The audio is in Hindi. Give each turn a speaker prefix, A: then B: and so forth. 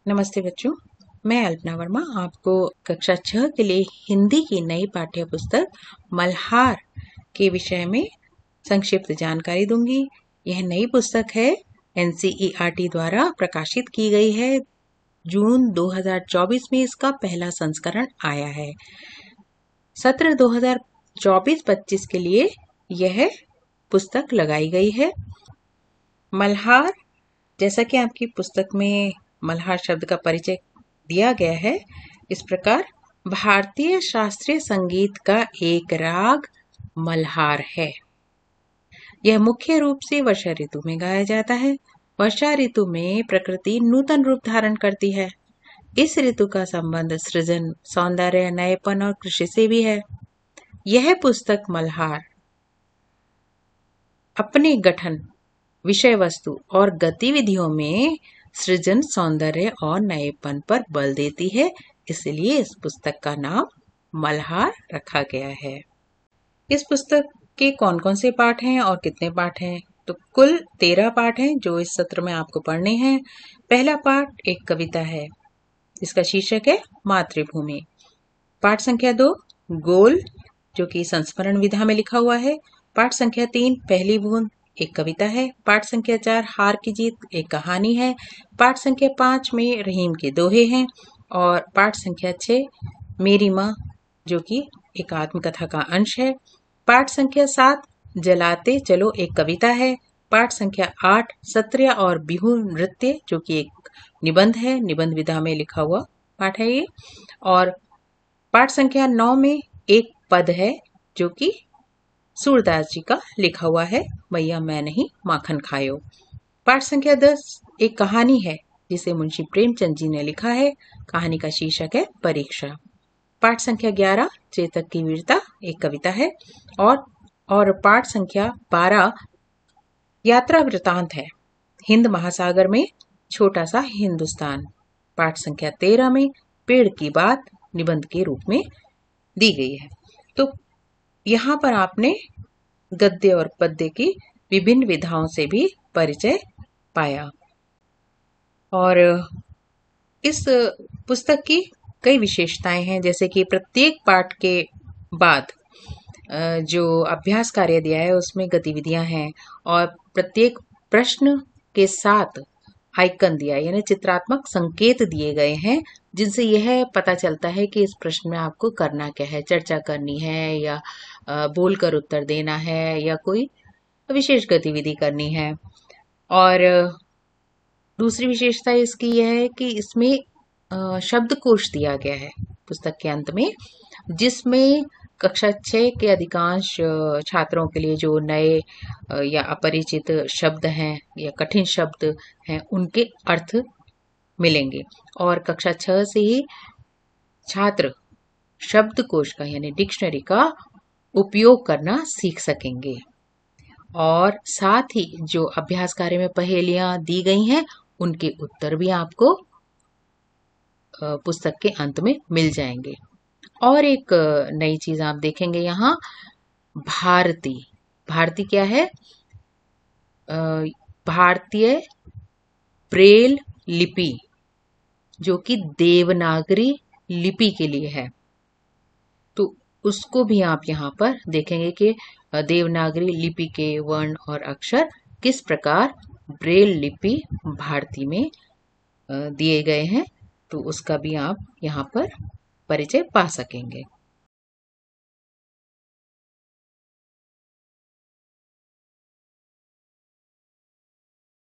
A: नमस्ते बच्चों, मैं अल्पना वर्मा आपको कक्षा 6 के लिए हिंदी की नई पाठ्य पुस्तक मल्हार के विषय में संक्षिप्त जानकारी दूंगी। यह नई पुस्तक है, NCERT द्वारा प्रकाशित की गई है। जून 2024 में इसका पहला संस्करण आया है। सत्र 2024-25 के लिए यह पुस्तक लगाई गई है। मल्हार, जैसा कि आपकी पुस्तक में मल्हार शब्द का परिचय दिया गया है, इस प्रकार भारतीय शास्त्रीय संगीत का एक राग मल्हार है। यह मुख्य रूप से वर्षा ऋतु में गाया जाता है। वर्षा ऋतु में प्रकृति नूतन रूप धारण करती है। इस ऋतु का संबंध सृजन, सौंदर्य, नएपन और कृषि से भी है। यह पुस्तक मल्हार अपने गठन, विषय वस्तु और गतिविधियों में सृजन, सौंदर्य और नएपन पर बल देती है, इसलिए इस पुस्तक का नाम मल्हार रखा गया है। इस पुस्तक के कौन कौन से पाठ हैं और कितने पाठ हैं? तो कुल 13 पाठ हैं जो इस सत्र में आपको पढ़ने हैं। पहला पाठ एक कविता है, इसका शीर्षक है मातृभूमि। पाठ संख्या 2 गोल, जो कि संस्मरण विधा में लिखा हुआ है। पाठ संख्या 3 पहली बूंद, एक कविता है। पाठ संख्या 4 हार की जीत, एक कहानी है। पाठ संख्या 5 में रहीम के दोहे हैं। और पाठ संख्या 6 मेरी माँ, जो कि एक आत्मकथा का अंश है। पाठ संख्या 7 जलाते चलो, एक कविता है। पाठ संख्या 8 सत्रिया और बिहू नृत्य, जो कि एक निबंध है, निबंध विधा में लिखा हुआ पाठ है ये। और पाठ संख्या 9 में एक पद है, जो कि सूरदास जी का लिखा हुआ है, मैया मैं नहीं माखन खायो। पाठ संख्या 10 एक कहानी है, जिसे मुंशी प्रेमचंद जी ने लिखा है। कहानी का शीर्षक है परीक्षा। पाठ संख्या 11 चेतक की वीरता, एक कविता है। और पाठ संख्या 12 यात्रा वृतांत है, हिंद महासागर में छोटा सा हिंदुस्तान। पाठ संख्या 13 में पेड़ की बात निबंध के रूप में दी गई है। तो यहाँ पर आपने गद्य और पद्य की विभिन्न विधाओं से भी परिचय पाया। और इस पुस्तक की कई विशेषताएं हैं, जैसे कि प्रत्येक पाठ के बाद जो अभ्यास कार्य दिया है उसमें गतिविधियां हैं, और प्रत्येक प्रश्न के साथ आइकन दिया है, यानी चित्रात्मक संकेत दिए गए हैं, जिनसे यह पता चलता है कि इस प्रश्न में आपको करना क्या है, चर्चा करनी है या बोलकर उत्तर देना है या कोई विशेष गतिविधि करनी है। और दूसरी विशेषता इसकी यह है कि इसमें शब्दकोश दिया गया है पुस्तक के अंत में, जिसमें कक्षा 6 के अधिकांश छात्रों के लिए जो नए या अपरिचित शब्द हैं या कठिन शब्द हैं, उनके अर्थ मिलेंगे। और कक्षा 6 से ही छात्र शब्दकोश का यानी डिक्शनरी का उपयोग करना सीख सकेंगे। और साथ ही जो अभ्यास कार्य में पहेलियां दी गई हैं, उनके उत्तर भी आपको पुस्तक के अंत में मिल जाएंगे। और एक नई चीज आप देखेंगे यहाँ, भारती। भारती क्या है? भारतीय ब्रेल लिपि, जो कि देवनागरी लिपि के लिए है। तो उसको भी आप यहाँ पर देखेंगे कि देवनागरी लिपि के वर्ण और अक्षर किस प्रकार ब्रेल लिपि भारती में दिए गए हैं, तो उसका भी आप यहाँ पर परिचय पा सकेंगे।